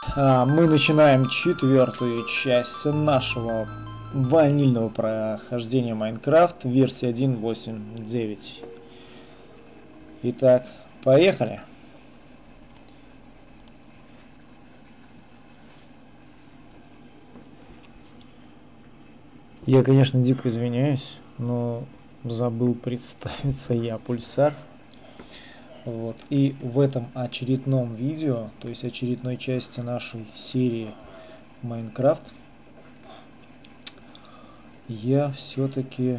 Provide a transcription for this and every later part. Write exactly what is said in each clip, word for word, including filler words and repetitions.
А, мы начинаем четвертую часть нашего ванильного прохождения Майнкрафт, версия один точка восемь точка девять. Итак, поехали. Я, конечно, дико извиняюсь, но забыл представиться, я Пульсар. Вот. И в этом очередном видео, то есть очередной части нашей серии Майнкрафт, я все-таки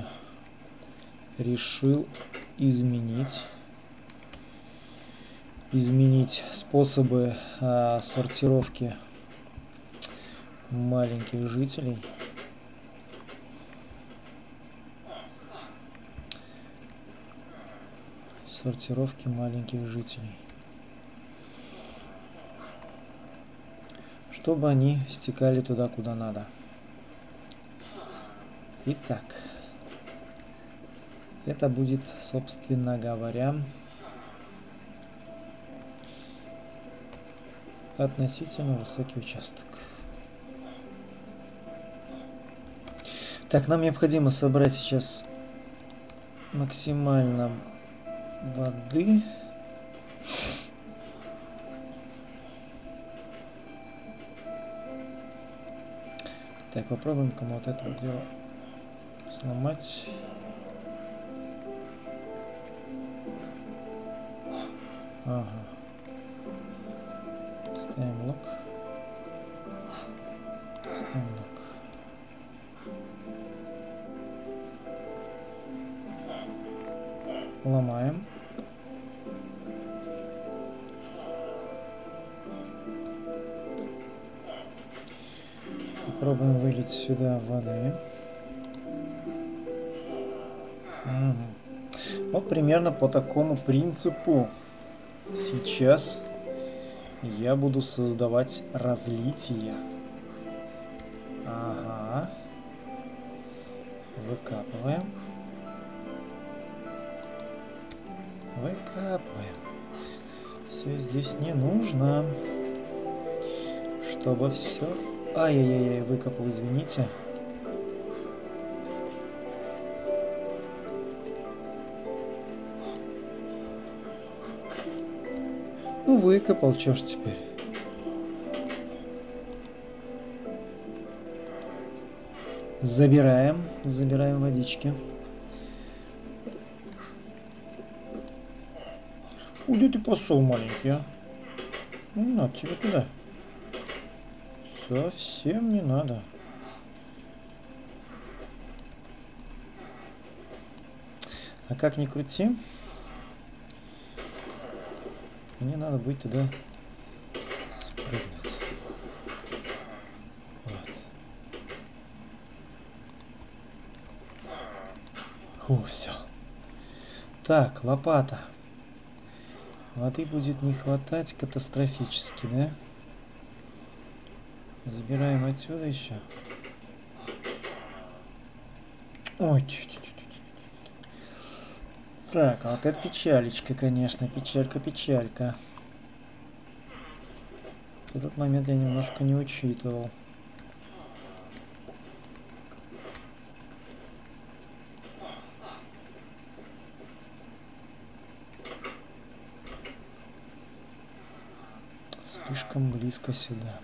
решил изменить изменить способы а, сортировки маленьких жителей. Сортировки маленьких жителей. Чтобы они стекали туда, куда надо. Итак, это будет, собственно говоря, относительно высокий участок. Так, нам необходимо собрать сейчас максимально воды. Так, попробуем-ка мы вот это вот дело сломать. Ага. Ставим лук. Ставим лук. Ломаем. Попробуем вылить сюда воды. Угу. Вот примерно по такому принципу сейчас я буду создавать разлитие. Ага. Выкапываем. Выкапываем. Все здесь не нужно. Чтобы все... Ай-яй-яй, выкопал, извините. Ну, выкопал, чё ж теперь. Забираем, забираем водички. Куда ты посол маленький, а? Ну, не надо тебе туда. Совсем не надо. А как ни крути, мне надо будет туда спрыгнуть. Вот. Фу, все. Так, лопата. Воды будет не хватать катастрофически, да? Забираем отсюда еще. Ой, чуть-чуть. Так, а вот это печалечка, конечно. Печалька-печалька. Этот момент я немножко не учитывал. Слишком близко сюда.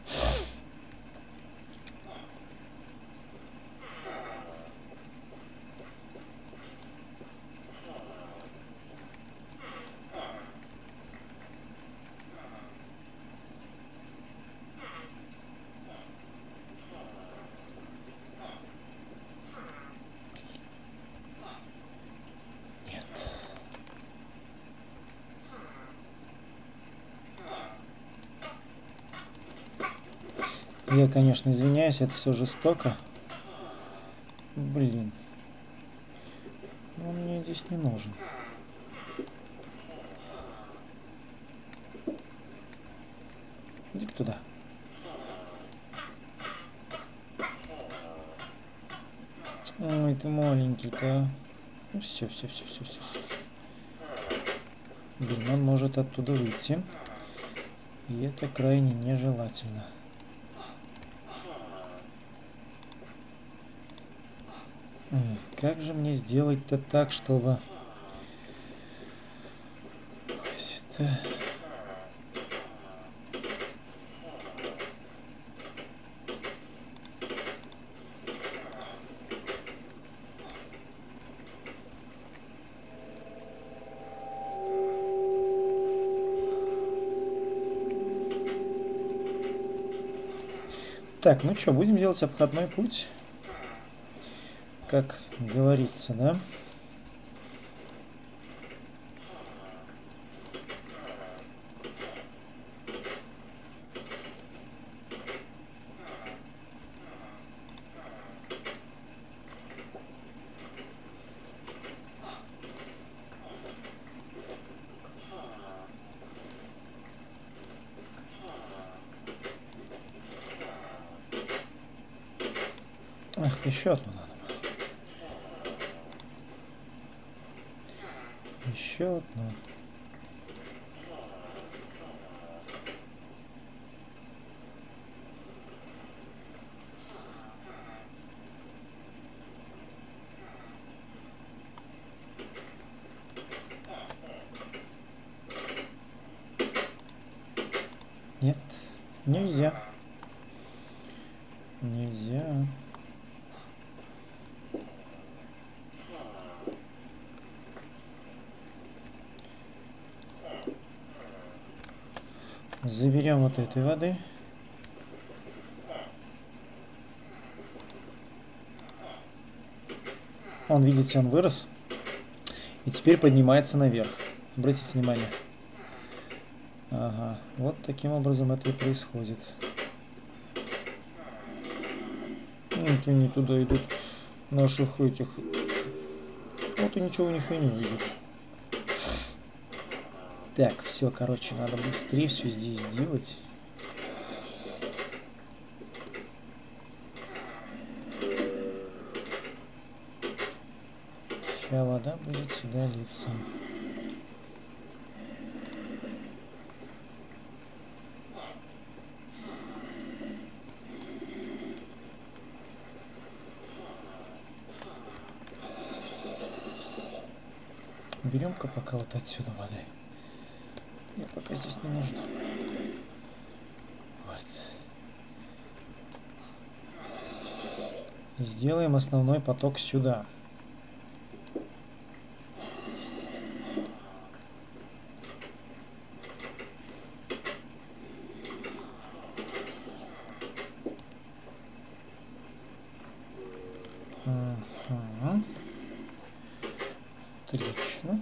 Я, конечно, извиняюсь, это все жестоко. Блин. Он мне здесь не нужен. Иди-ка туда. Ой, ты маленький-то. Ну все, все, все, все, все, все. Блин, он может оттуда выйти. И это крайне нежелательно. Как же мне сделать-то так, чтобы... Сюда... Так, ну что, будем делать обходной путь, как говорится, да? Ах, еще одну надо. Еще одну. Нет, нельзя. Нельзя. Заберем вот этой воды. Он, видите, он вырос. И теперь поднимается наверх. Обратите внимание. Ага, вот таким образом это и происходит. Вот они туда идут, наших этих. Вот и ничего у них и не выйдет. Так, все, короче, надо быстрее все здесь сделать. Сейчас вода будет сюда литься. Берем-ка пока вот отсюда воды. Мне пока здесь не нужно. Вот. И сделаем основной поток сюда. Ага. Отлично.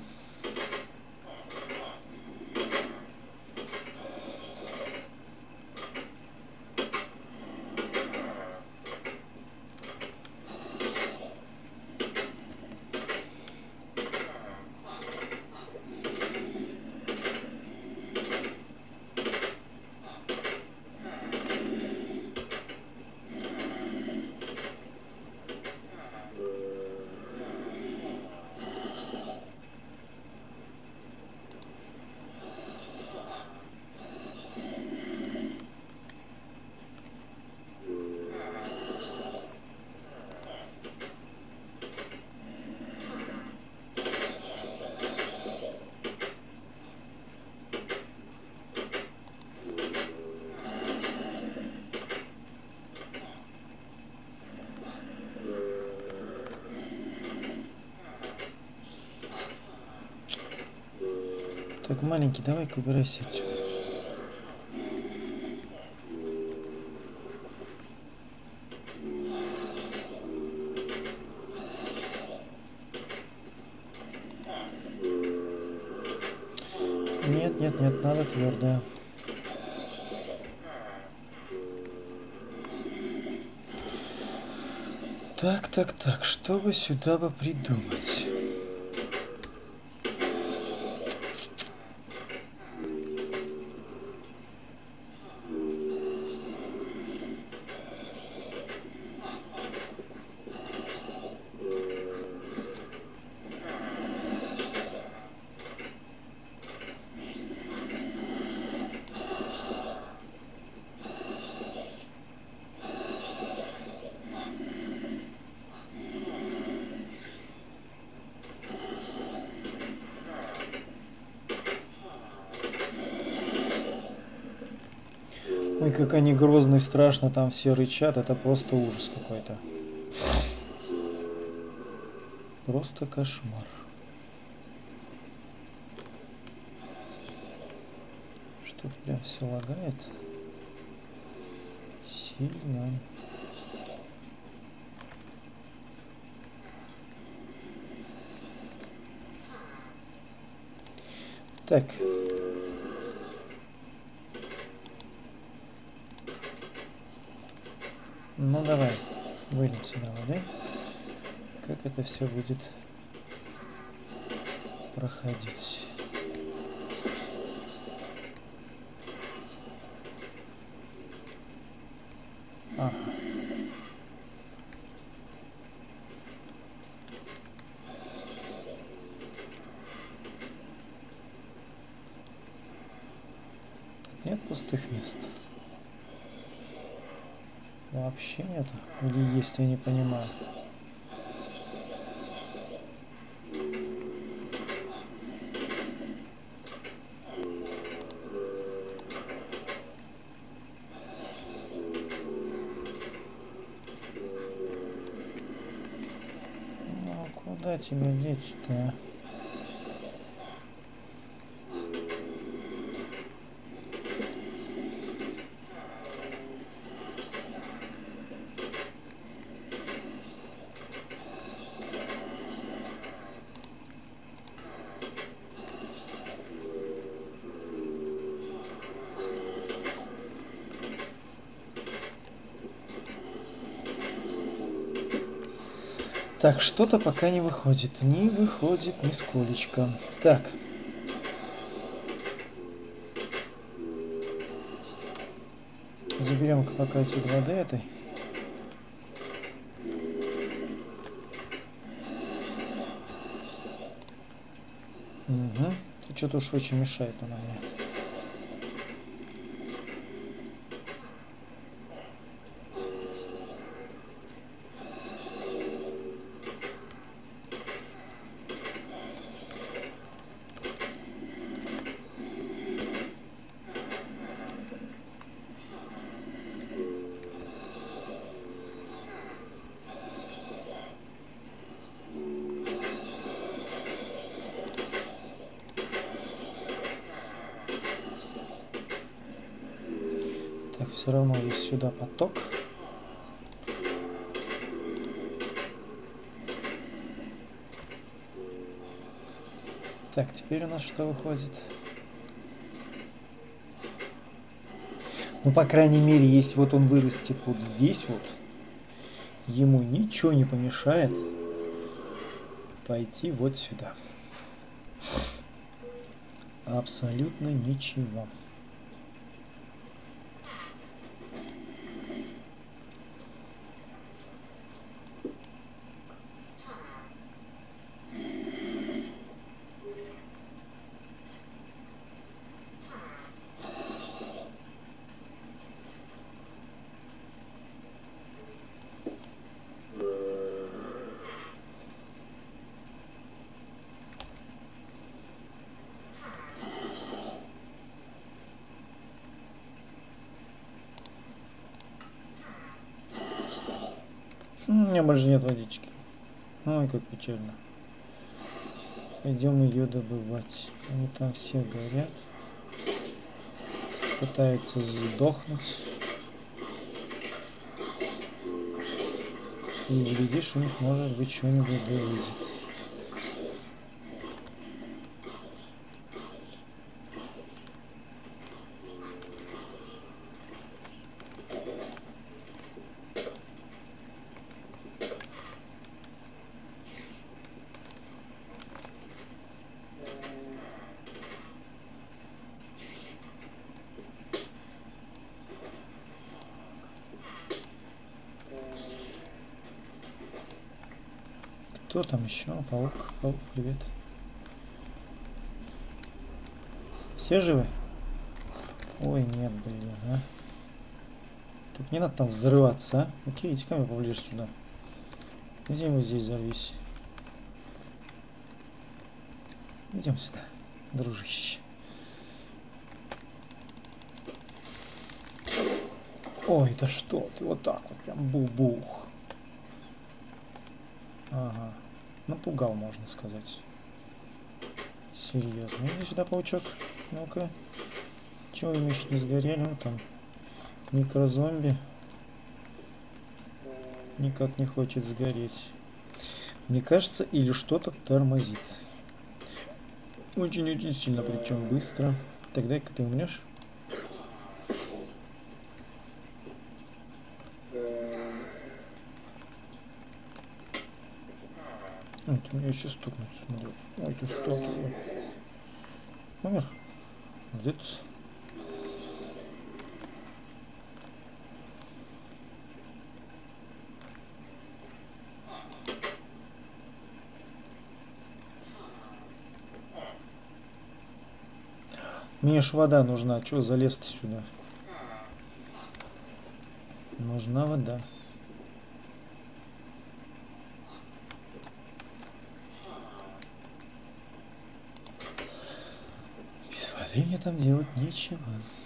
Так, маленький, давай-ка убирайся отсюда. Нет, нет, нет, надо твердое. Так, так, так, что бы сюда бы придумать? Ой, как они грозно и страшно там все рычат, это просто ужас какой-то. Просто кошмар. Что-то прям все лагает. Сильно. Так. Ну давай, выльем сюда воды. Как это все будет проходить? Ага. Тут нет пустых мест? Вообще нет? Или есть, я не понимаю. Ну, куда тебя деть-то? Так, что-то пока не выходит. Не выходит нисколечко. Так. Заберем-ка пока отсюда воды этой. Угу. Тут что-то уж очень мешает она мне. Так, все равно есть сюда поток. Так, теперь у нас что выходит? Ну, по крайней мере, если вот он вырастет вот здесь вот, ему ничего не помешает пойти вот сюда. Абсолютно ничего. У меня больше нет водички. Ой, как печально. Пойдем ее добывать. Они там все горят. Пытаются сдохнуть. И глядишь, у них может быть что-нибудь вылезет. Кто там еще? Паук. Паук, привет. Все живы? Ой, нет, блин, а. Так не надо там взрываться, а. Окей, иди ко мне поближе сюда. Иди вот здесь взорвись. Идем сюда, дружище. Ой, да что ты, вот так вот, прям бух-бух. Ага, напугал, можно сказать. Серьезно. Иди сюда, паучок. Ну-ка. Чего им еще не сгорели? Ну, там микрозомби. Никак не хочет сгореть. Мне кажется, или что-то тормозит. Очень-очень сильно, причем быстро. Тогда-ка ты умрешь. Ой, ты меня еще стукнуть. Ой, ты что ты? Умер? Где-то. Мне ж вода нужна. Чего залез-то сюда? Нужна вода. Без воды мне там делать нечего.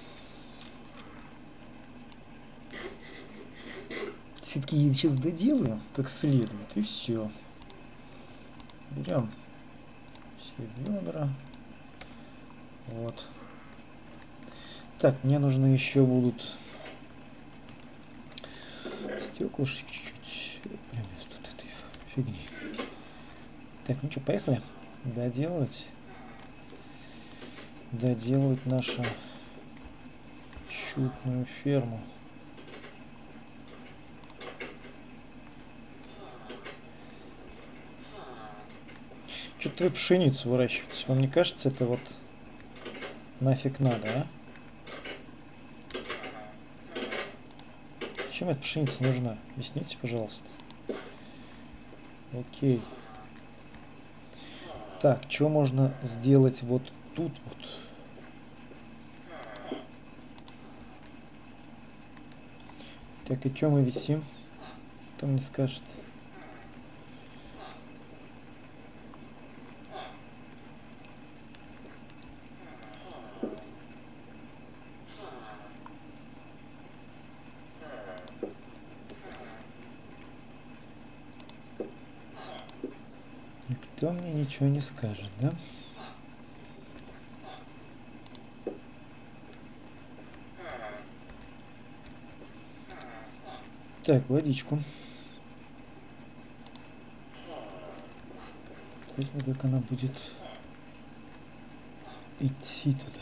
Все-таки я сейчас доделаю как следует, и все. Берем все ведра. Вот. Так, мне нужно еще будут стеклышек чуть-чуть. Прям вместо вот этой фигни. Так, ну что, поехали доделывать. Доделывать нашу чудную ферму. Что-то вы пшеницу выращиваете. Вам не кажется, это вот нафиг надо, а? Зачем эта пшеница нужна? Объясните, пожалуйста. Окей. Так, что можно сделать вот тут вот? Так, и что мы висим? Кто мне скажет? Никто мне ничего не скажет, да? Так, водичку. Интересно, как она будет идти туда.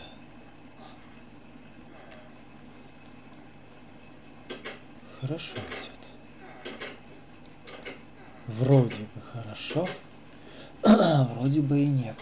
Хорошо идет. Вроде бы хорошо. Вроде бы и нет.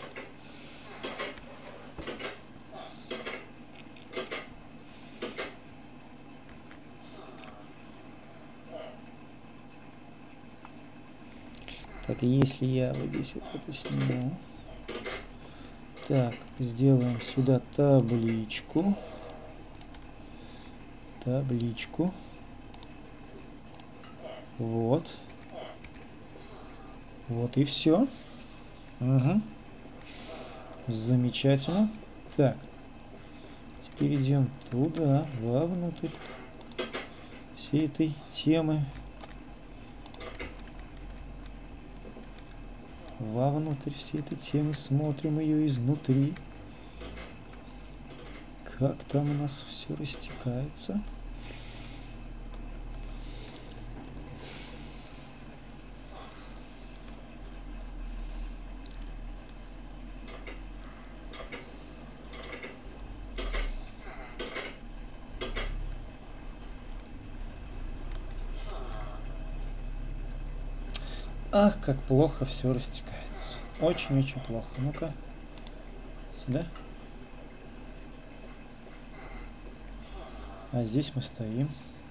Так, если я вот здесь вот это сниму. Так, сделаем сюда табличку. Табличку. Вот. Вот и все. Угу. Замечательно. Так. Теперь идем туда, вовнутрь всей этой темы. Вовнутрь всей этой темы смотрим ее изнутри. Как там у нас все растекается. Ах, как плохо все растекается. Очень-очень плохо. Ну-ка. Сюда. А здесь мы стоим.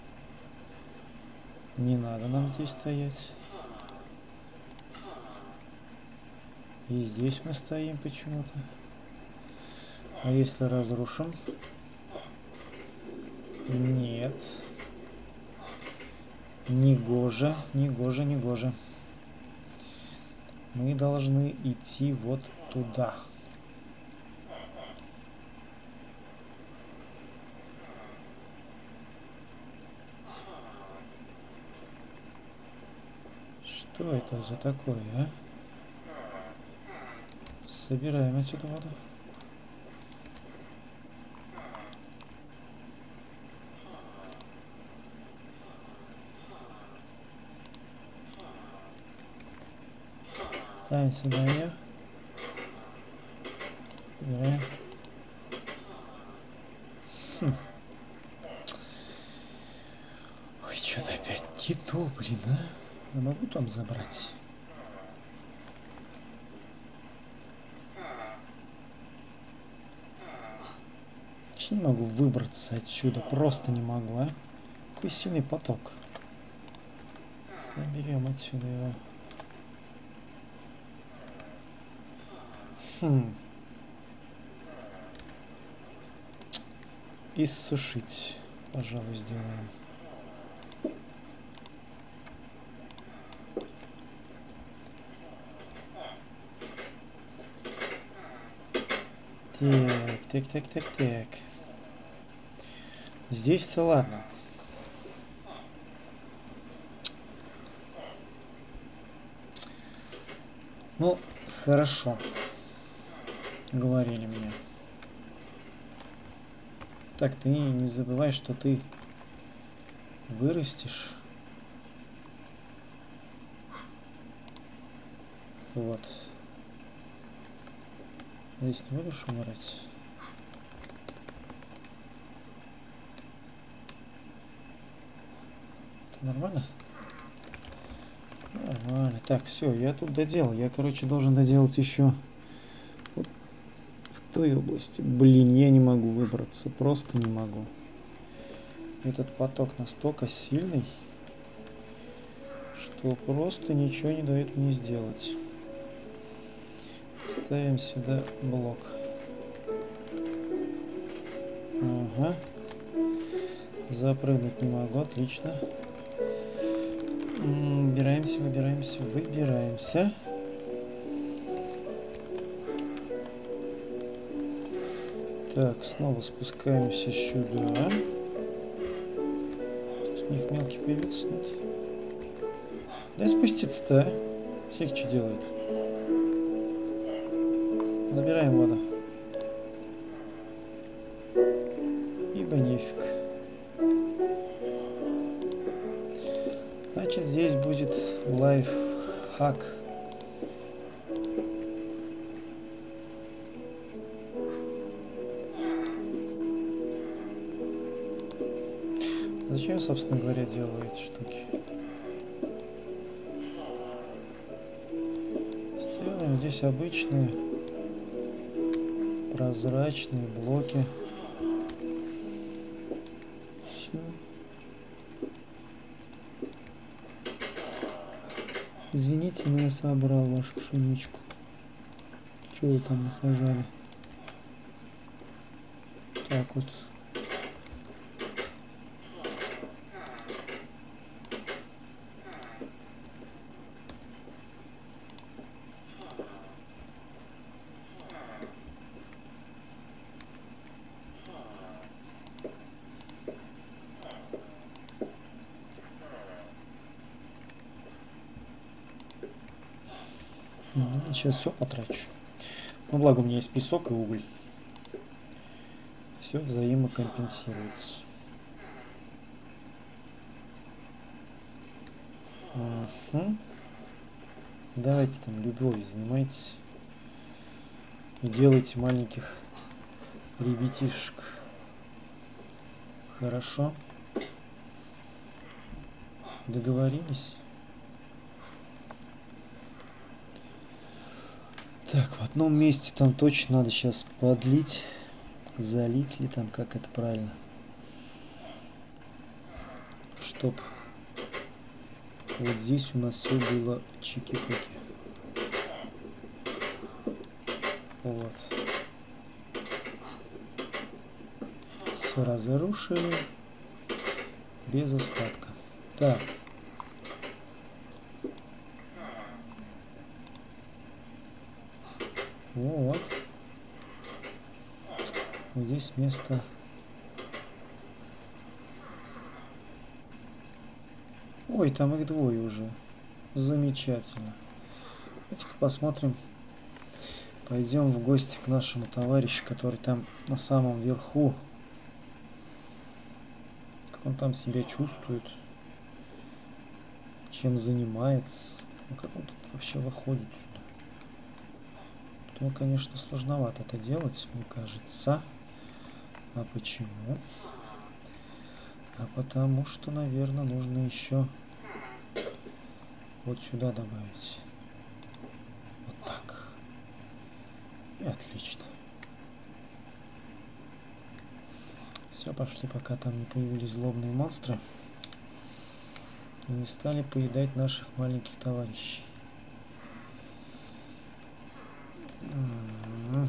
Не надо нам здесь стоять. И здесь мы стоим почему-то. А если разрушим? Нет. Негоже, негоже, негоже. Мы должны идти вот туда. Что это за такое, а? Собираем отсюда воду. Ставим сюда ее. Собираем. Хм. Ой, что-то опять не то, блин, а? Я могу там забрать? Вообще не могу выбраться отсюда, просто не могу, а? Какой сильный поток. Заберем отсюда его. Хм. Иссушить, пожалуй, сделаем. Так, так, так, так, так. Здесь-то ладно. Ну, хорошо. Говорили мне. Так, ты не забывай, что ты вырастешь. Вот. Здесь не будешь умирать? Это нормально? Нормально. Так, все, я тут доделал. Я, короче, должен доделать еще вот в той области. Блин, я не могу выбраться. Просто не могу. Этот поток настолько сильный, что просто ничего не дает мне сделать. Ставим сюда блок. Ага. Запрыгнуть не могу. Отлично. Выбираемся, выбираемся, выбираемся. Так, снова спускаемся сюда. Тут у них мелкий появился, нет? Дай спуститься-то, а? Всех что делает? Забираем воду. Ибо нефиг. Значит, здесь будет лайфхак. Зачем, собственно говоря, делаю эти штуки? Сделаем здесь обычные прозрачные блоки. Все. Извините, но я собрал вашу пшеничку. Что вы там насажали? Так вот. Сейчас все потрачу. Ну, благо у меня есть песок и уголь. Все взаимокомпенсируется. Угу. Давайте там любовью занимайтесь. И делайте маленьких ребятишек. Хорошо. Договорились? Так, в одном месте там точно надо сейчас подлить, залить ли там, как это правильно, чтоб вот здесь у нас все было чики-пуки. Вот. Все разрушили без остатка. Так. Вот. Вот здесь место. Ой, там их двое уже. Замечательно. Давайте-ка посмотрим. Пойдем в гости к нашему товарищу, который там на самом верху. Как он там себя чувствует. Чем занимается. Ну, как он тут вообще выходит сюда? Ну, конечно, сложновато это делать, мне кажется. А почему? А потому что, наверное, нужно еще вот сюда добавить. Вот так. И отлично. Все, пошли, пока там не появились злобные монстры. И не стали поедать наших маленьких товарищей. М-м-м.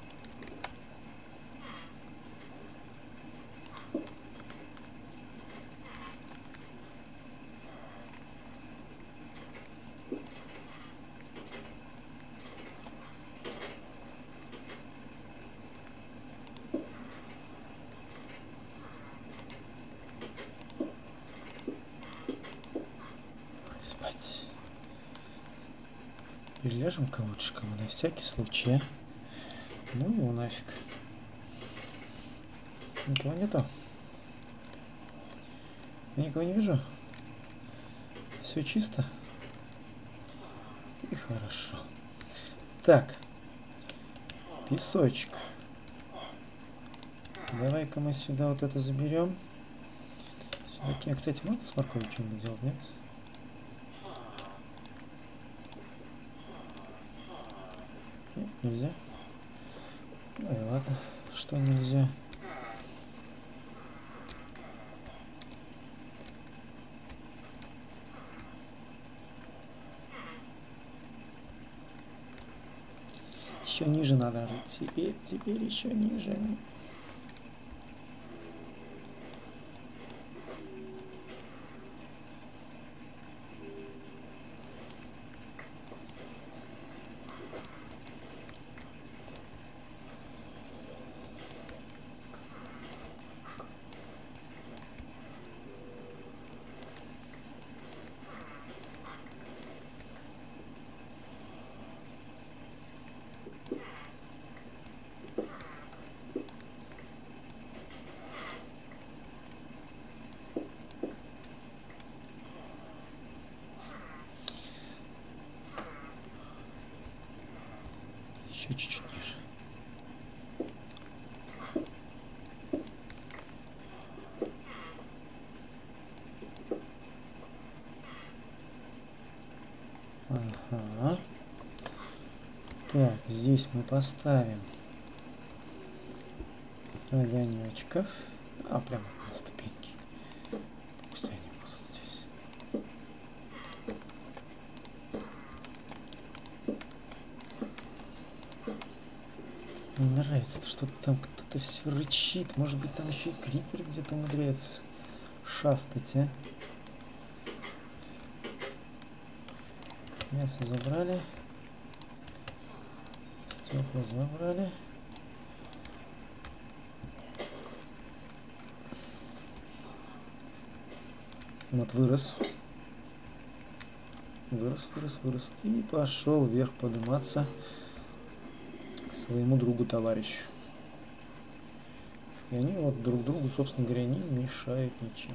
Спать. Приляжем-ка лучше-ка мы на всякий случай, а? Ну его нафиг. Никого нету? Я никого не вижу. Все чисто. И хорошо. Так. Песочек. Давай-ка мы сюда вот это заберем. Сюда... А, кстати, можно с морковью что-нибудь делать, нет? Нет, нельзя. Ну и ладно, что нельзя. Еще ниже надо рыть. Теперь, теперь еще ниже. Еще чуть-чуть ниже. Ага. Так, здесь мы поставим огонечков. А, прямо на ступеньки. Пусть они будут здесь. Мне нравится, что там кто-то все рычит. Может быть, там еще и крипер где-то умудряется шастать, а? Мясо забрали. Стекла забрали. Вот вырос. Вырос, вырос, вырос. И пошел вверх подниматься к своему другу-товарищу. И они вот друг другу, собственно говоря, не мешают ничем.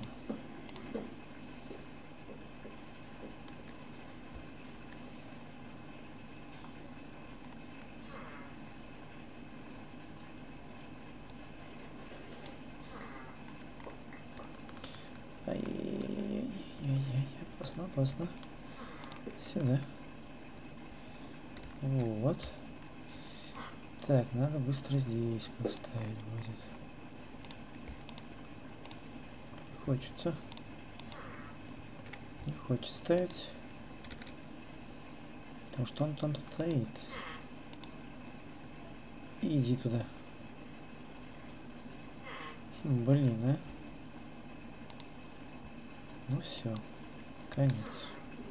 Ай-яй-яй-яй-яй, опасно, опасно. Сюда. Вот. Так, надо быстро здесь поставить будет. Не хочется. Не хочет ставить. Потому что он там стоит. Иди туда. Блин, а. Ну все. Конец.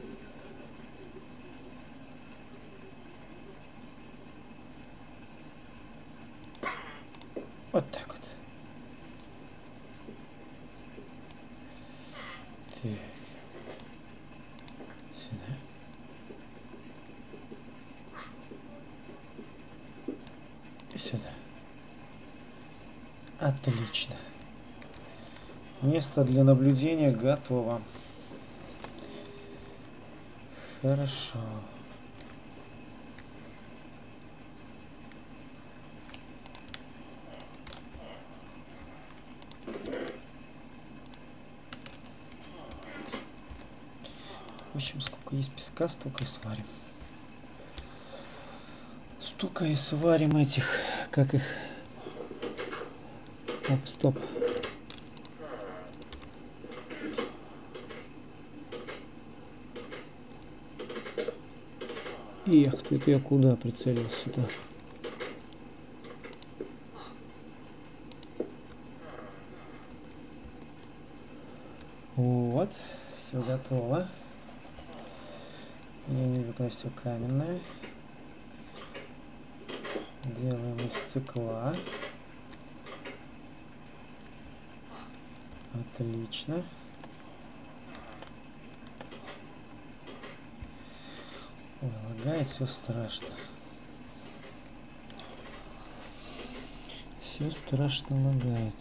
Вот так вот. Так. Сюда. Отлично. Место для наблюдения готово. Хорошо. В общем, сколько есть песка, столько и сварим. Столько и сварим этих, как их... Оп, стоп. Эх, тут я куда прицелился-то? Вот, все готово. Я не люблю, когда все каменное. Делаем из стекла. Отлично. Ой, лагает, все страшно. Все страшно лагает.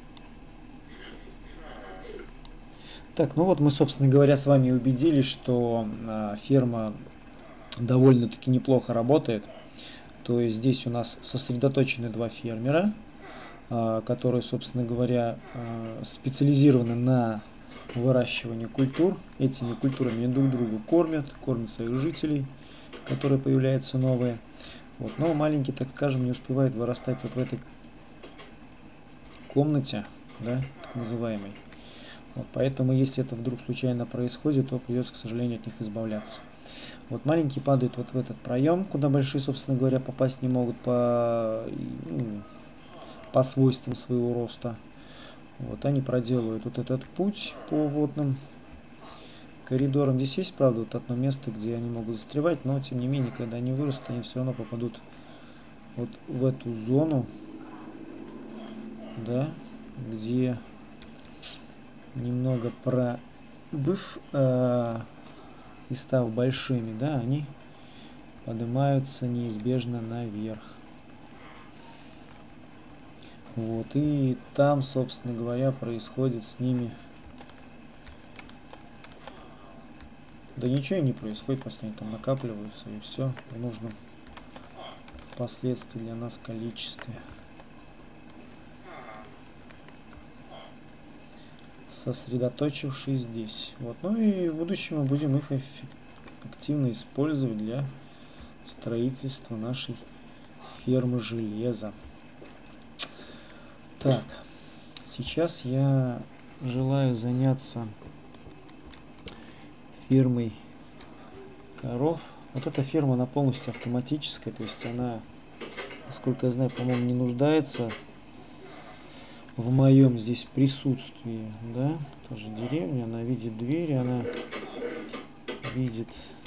Так, ну вот мы, собственно говоря, с вами убедились, что а, ферма довольно-таки неплохо работает. То есть здесь у нас сосредоточены два фермера, а, которые, собственно говоря, а, специализированы на выращивании культур. Этими культурами друг друга кормят, кормят своих жителей, которые появляются новые. Вот. Но маленький, так скажем, не успевает вырастать вот в этой комнате, да, так называемой. Вот, поэтому, если это вдруг случайно происходит, то придется, к сожалению, от них избавляться. Вот маленькие падают вот в этот проем, куда большие, собственно говоря, попасть не могут по, ну, по свойствам своего роста. Вот, они проделывают вот этот путь по водным коридорам. Здесь есть, правда, вот одно место, где они могут застревать, но, тем не менее, когда они вырастут, они все равно попадут вот в эту зону, да, где... немного пробыв э, и став большими, да, они поднимаются неизбежно наверх. Вот, и там, собственно говоря, происходит с ними... Да ничего не происходит, просто они там накапливаются, и все в нужном впоследствии для нас количестве. Сосредоточившись здесь. Вот. Ну и в будущем мы будем их активно использовать для строительства нашей фермы железа. Так, сейчас я желаю заняться фермой коров. Вот эта ферма, она полностью автоматическая, то есть она, насколько я знаю, по-моему, не нуждается в моем здесь присутствии, да, тоже деревня, она видит двери, она видит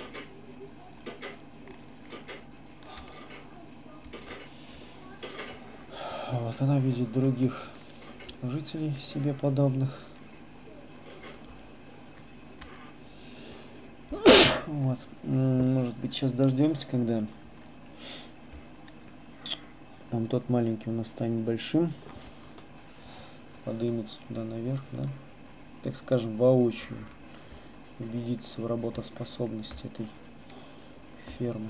вот, она видит других жителей себе подобных. Вот, может быть, сейчас дождемся, когда там тот маленький у нас станет большим, поднимется туда наверх, да, так скажем, воочию убедиться в работоспособности этой фермы.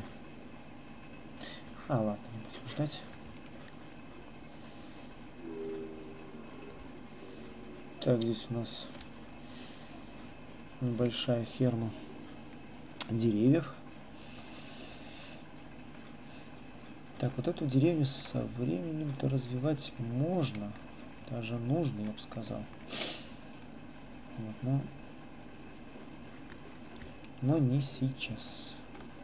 А, ладно, не будем ждать. Так, здесь у нас небольшая ферма деревьев. Так, вот эту деревню со временем-то развивать можно. Даже нужно, я бы сказал. Вот, но, но не сейчас.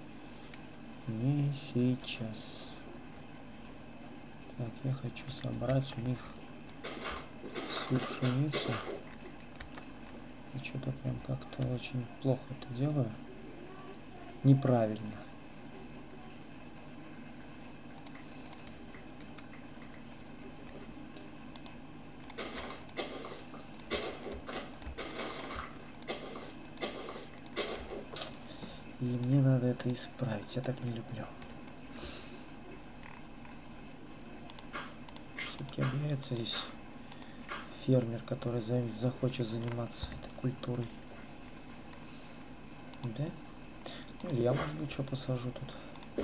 Не сейчас. Так, я хочу собрать у них всю пшеницу. И что-то прям как-то очень плохо это делаю. Неправильно. И мне надо это исправить. Я так не люблю. Все-таки объявится здесь фермер, который за, захочет заниматься этой культурой. Да? Ну, или я, может быть, что посажу тут.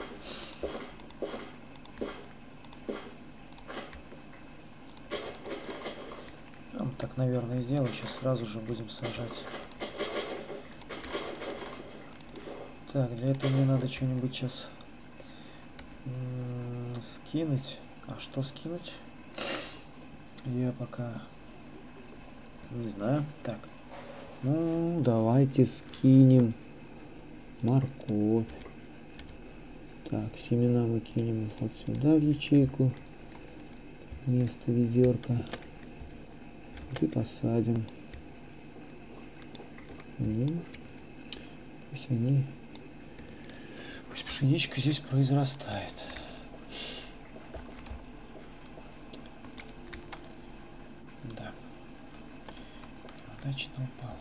А, мы так, наверное, и сделаем. Сейчас сразу же будем сажать. Так, для этого мне надо что-нибудь сейчас скинуть. А что скинуть? Я пока не знаю. Так. Ну, давайте скинем морковь. Так, семена мы кинем вот сюда в ячейку. Вместо ведерка. И посадим. Ну, пусть они... Пусть пшеничка здесь произрастает. Да. Удачно упал.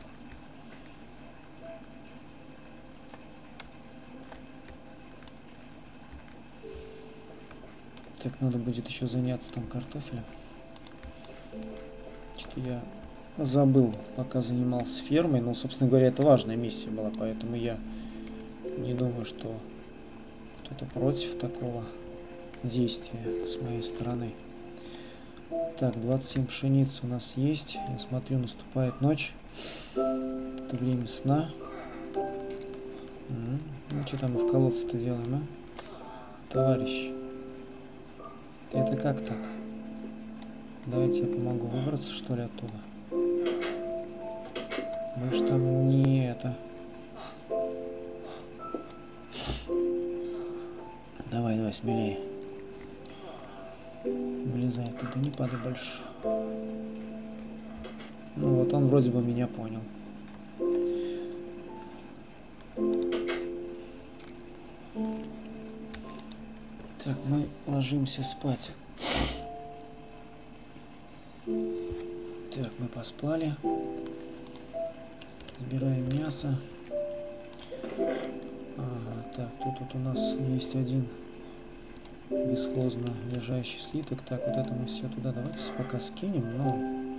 Так, надо будет еще заняться там картофелем. Что-то я забыл, пока занимался фермой. Ну, собственно говоря, это важная миссия была, поэтому я не думаю, что кто-то против такого действия с моей стороны. Так, двадцать семь пшениц у нас есть. Я смотрю, наступает ночь. Это время сна. Ну, что там мы в колодце-то делаем, а? Товарищ. Это как так? Давайте я помогу выбраться, что ли, оттуда. Мы ж там не это... Давай, давай, смелее. Вылезай туда, не падай больше. Ну вот он вроде бы меня понял. Так, мы ложимся спать. Так, мы поспали. Собираем мясо. Ага, так, тут, тут у нас есть один бесхозно лежащий слиток. Так, вот это мы все туда давайте пока скинем, но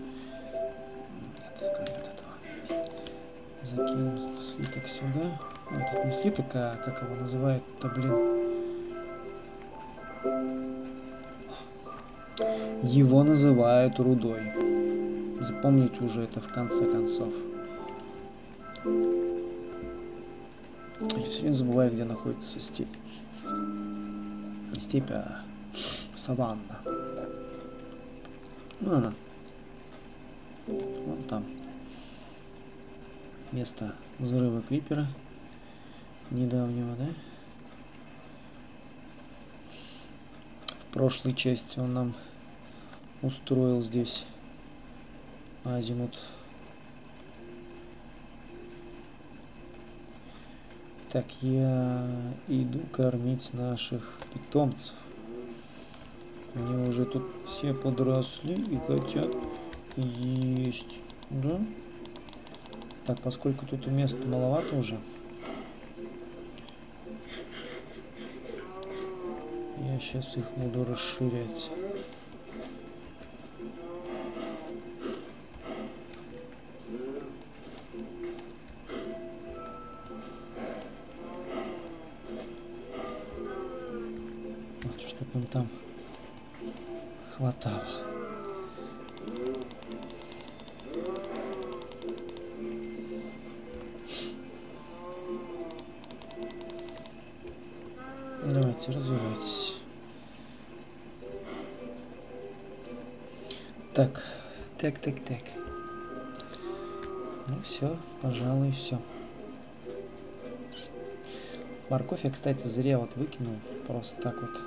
нет, кроме вот этого. Закинем слиток сюда. Ну, этот не слиток, а как его называют-то, блин. Его называют рудой. Запомните уже это в конце концов. Я все время забываю, где находится степь. Не степь, а саванна. Ну, она. Вон там. Место взрыва крипера. Недавнего, да? В прошлой части он нам устроил здесь азимут. Так, я иду кормить наших питомцев. Они уже тут все подросли и хотят есть. Да? Так, поскольку тут места маловато уже, я сейчас их буду расширять. Чтобы им там хватало. Давайте, развивайтесь. Так, так, так, так. Ну все, пожалуй, все. Морковь я, кстати, зря вот выкинул. Просто так вот.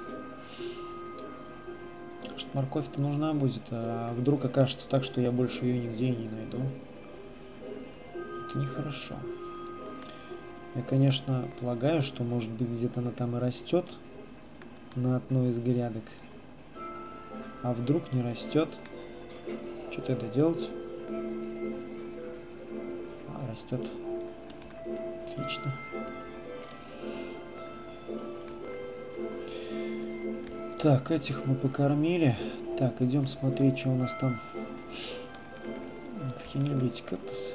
Что морковь-то нужна будет, а вдруг окажется так, что я больше ее нигде и не найду. Это нехорошо. Я, конечно, полагаю, что, может быть, где-то она там и растет на одной из грядок. А вдруг не растет? Что тогда делать? А, растет. Отлично. Так, этих мы покормили. Так, идем смотреть, что у нас там Все-таки не бейте кактус.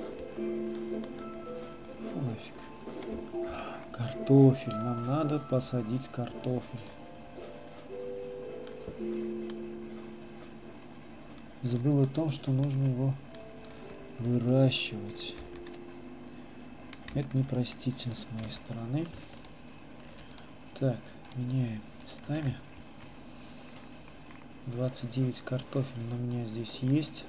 Фу, нафиг. Картофель. Нам надо посадить картофель. Забыл о том, что нужно его выращивать. Это непростительно с моей стороны. Так, меняем местами. двадцать девять картофель у меня здесь есть.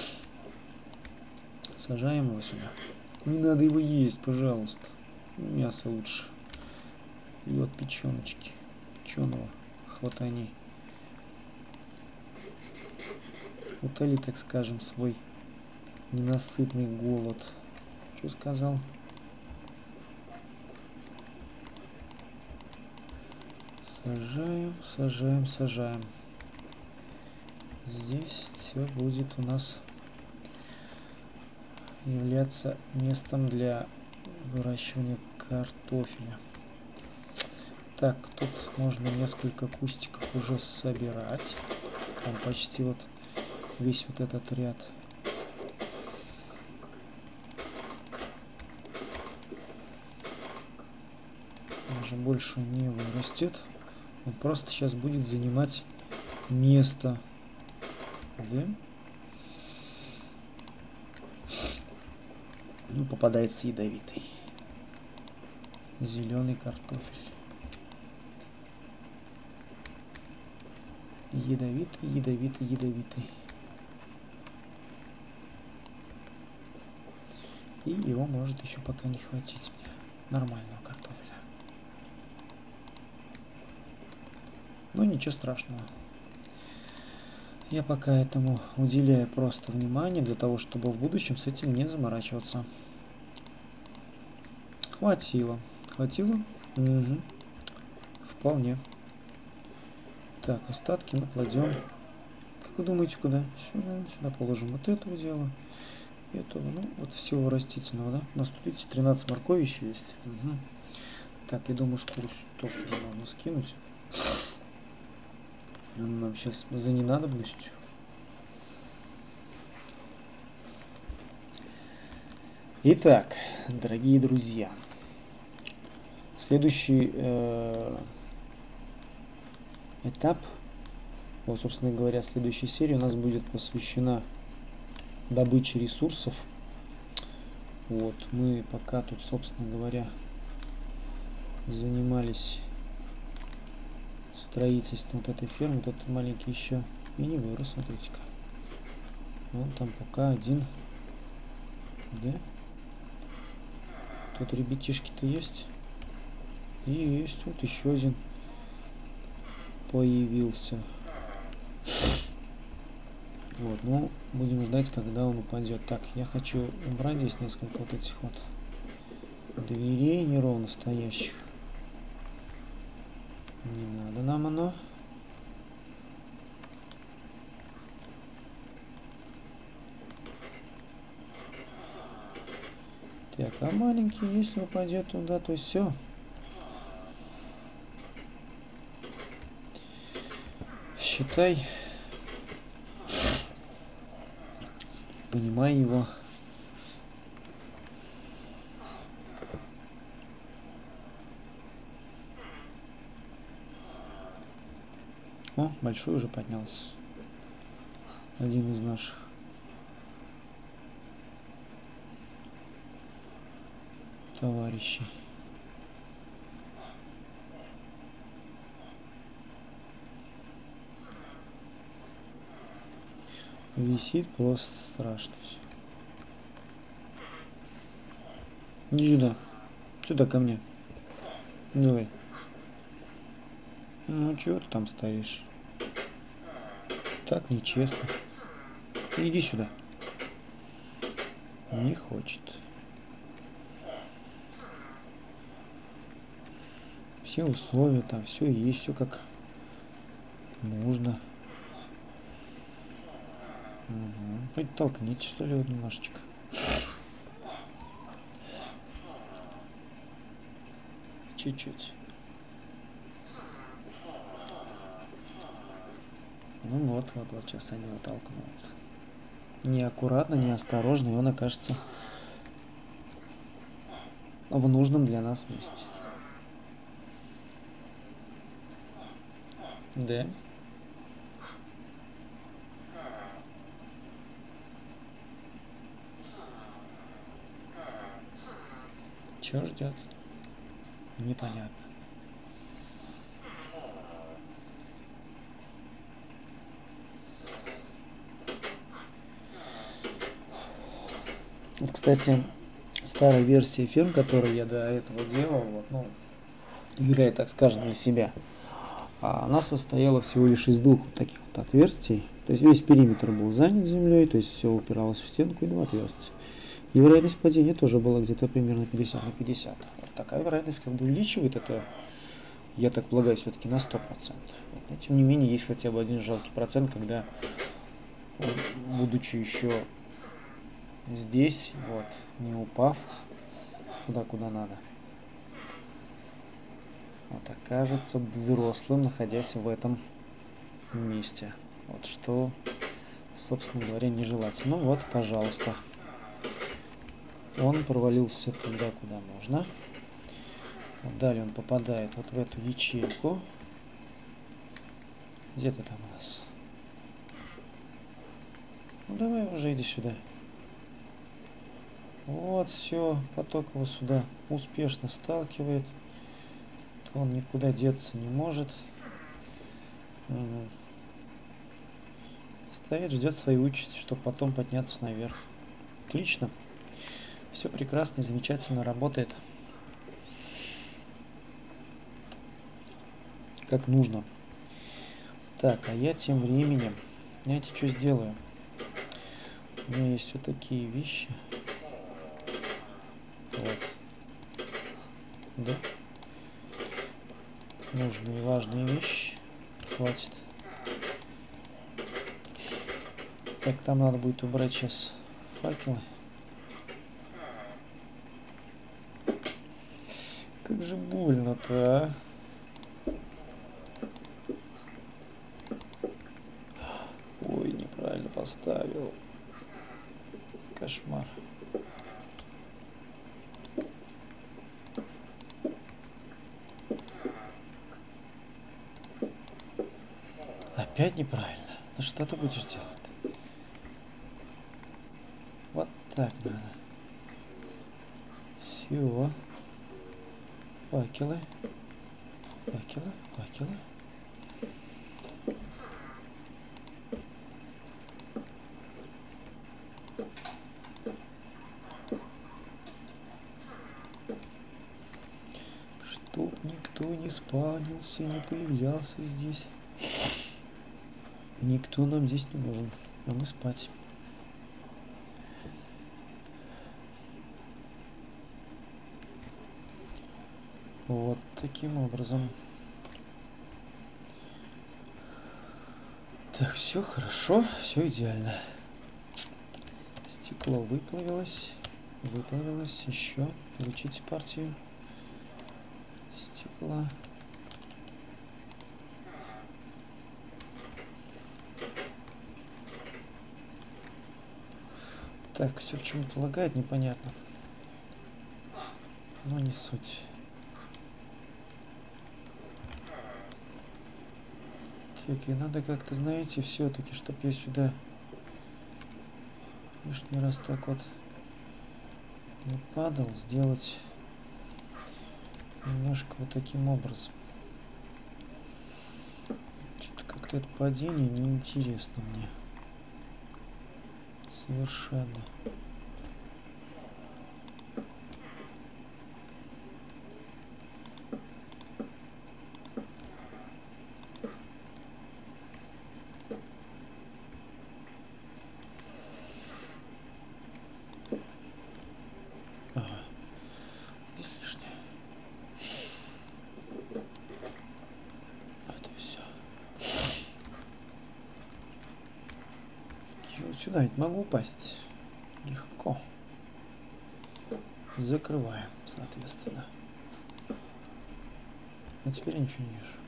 Сажаем его сюда. Не надо его есть, пожалуйста. Мясо лучше. Или вот печеночки. Печеного хватани. Утоли, так скажем, свой ненасытный голод. Что сказал? Сажаем, сажаем, сажаем. Здесь все будет у нас являться местом для выращивания картофеля. Так, тут можно несколько кустиков уже собирать. Там почти вот весь вот этот ряд. Даже больше не вырастет. Он просто сейчас будет занимать место. Да? Ну, попадается ядовитый. Зеленый картофель. Ядовитый, ядовитый, ядовитый. И его может еще пока не хватить мне. Нормального картофеля. Но ничего страшного. Я пока этому уделяю просто внимание, для того, чтобы в будущем с этим не заморачиваться. Хватило. Хватило? Угу. Вполне. Так, остатки накладем. Как вы думаете, куда? Сюда, сюда положим вот этого дела. Этого, ну, вот всего растительного, да? У нас тут, видите, тринадцать моркови еще есть. Угу. Так, я думаю, шкуру тоже сюда можно скинуть. Он нам сейчас за ненадобностью. Итак, дорогие друзья, следующий э, этап, вот, собственно говоря, следующая серия у нас будет посвящена добыче ресурсов. Вот, мы пока тут, собственно говоря, занимались строительством вот этой фермы. Тут маленький еще и не вырос, смотрите-ка. Вон там пока один. Да? Тут ребятишки-то есть. И есть вот еще один появился. Вот, ну, будем ждать, когда он упадет. Так, я хочу убрать здесь несколько вот этих вот дверей неровно стоящих. Не надо нам оно. Так, а маленький, если упадет туда, то все. Считай, понимай его. О, большой уже поднялся. Один из наших. Товарищей. Висит просто страшно все. Иди сюда. Сюда ко мне. Давай. Ну чего ты там стоишь? Так нечестно. Иди сюда. Не хочет. Все условия там, все есть, все как нужно. Угу. Хоть толкните, что ли, вот немножечко. Чуть-чуть. Ну вот, вот, вот сейчас они его толкнут. неаккуратно, неосторожно, и он окажется в нужном для нас месте. Да. Чего ждет? Непонятно. Вот, кстати, старая версия фирм, которую я до этого делал, вот, ну, играя, так скажем, для себя, она состояла всего лишь из двух вот таких вот отверстий. То есть весь периметр был занят землей, то есть все упиралось в стенку и два отверстия. И вероятность падения тоже была где-то примерно пятьдесят на пятьдесят. Вот такая вероятность как бы увеличивает это, я так полагаю, все-таки на сто процентов. Вот. Но тем не менее есть хотя бы один жалкий процент, когда, будучи еще здесь, вот, не упав туда, куда надо, вот, окажется взрослым, находясь в этом месте. Вот что, собственно говоря, нежелательно. Ну вот, пожалуйста. Он провалился туда, куда нужно. Вот далее он попадает вот в эту ячейку. Где ты там у нас? Ну давай уже иди сюда. Вот, все, поток его сюда успешно сталкивает. Он никуда деться не может. Угу. Стоит, ждет своей участи, чтобы потом подняться наверх. Отлично. Все прекрасно и замечательно работает. Как нужно. Так, а я тем временем, знаете, что сделаю? У меня есть вот такие вещи. Вот. Да. Нужные и важные вещи. Хватит. Так, там надо будет убрать сейчас факелы. Как же больно-то, а? Ой, неправильно поставил. Кошмар. Опять неправильно. Ну что ты будешь делать? Вот так надо. Все. Факелы. Факелы, факелы. Чтоб никто не спавнился, не появлялся здесь. Никто нам здесь не нужен. А мы спать. Вот таким образом. Так, все хорошо, все идеально. Стекло выплавилось. Выплавилось еще. Включить партию стекла. Так, все почему-то лагает, непонятно. Но не суть. Так, и надо как-то, знаете, все-таки, чтобы я сюда лишний раз так вот не падал, сделать немножко вот таким образом. Что-то как-то это падение неинтересно мне. Совершенно. Ага. Здесь лишнее. Это все. Я вот сюда ведь могу упасть. Легко. Закрываем, соответственно. А теперь я ничего не вижу.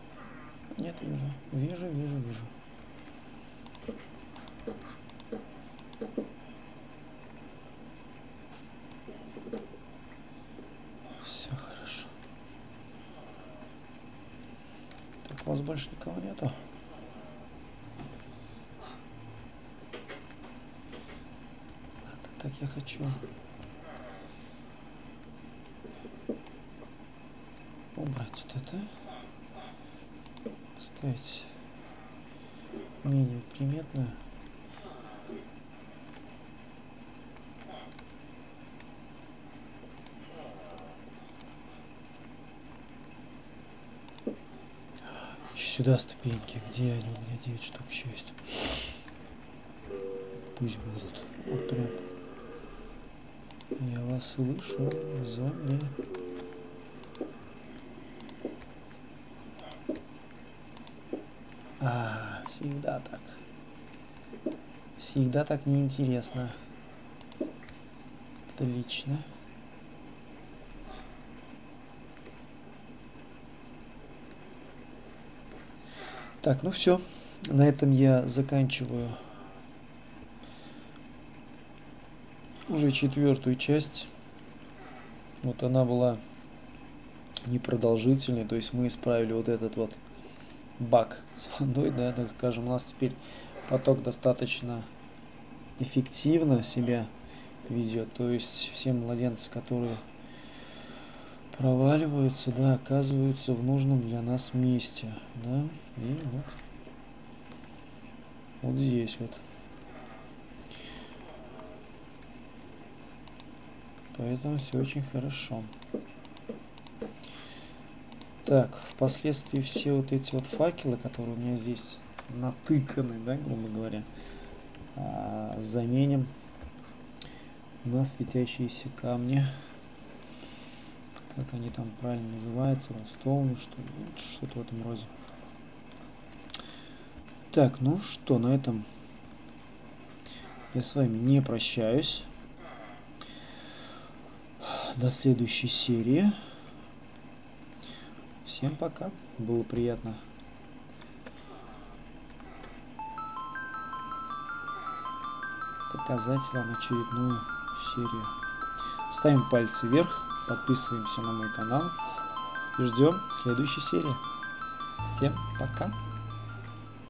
Нет, вижу. Вижу, вижу, вижу. Все хорошо. Так, у вас больше никого нету? Так, так я хочу убрать вот это. Поставить менее приметную. Сюда ступеньки. Где они? У меня девять штук еще есть. Пусть будут. Вот прям. Я вас слышу, зомби. А, всегда так. Всегда так неинтересно. Отлично. Так, ну все. На этом я заканчиваю уже четвертую часть. Вот она была непродолжительной, то есть мы исправили вот этот вот баг с водой, да, так скажем. У нас теперь поток достаточно эффективно себя ведет, то есть все младенцы, которые проваливаются, да, оказываются в нужном для нас месте, да, и вот, вот здесь вот. Поэтому все очень хорошо. Так, впоследствии все вот эти вот факелы, которые у меня здесь натыканы, да, грубо говоря, заменим на светящиеся камни. Как они там правильно называются, Ростовны, что ли, что-то в этом роде. Так, ну что, на этом я с вами не прощаюсь. До следующей серии. Всем пока. Было приятно показать вам очередную серию. Ставим пальцы вверх, подписываемся на мой канал и ждем следующей серии. Всем пока.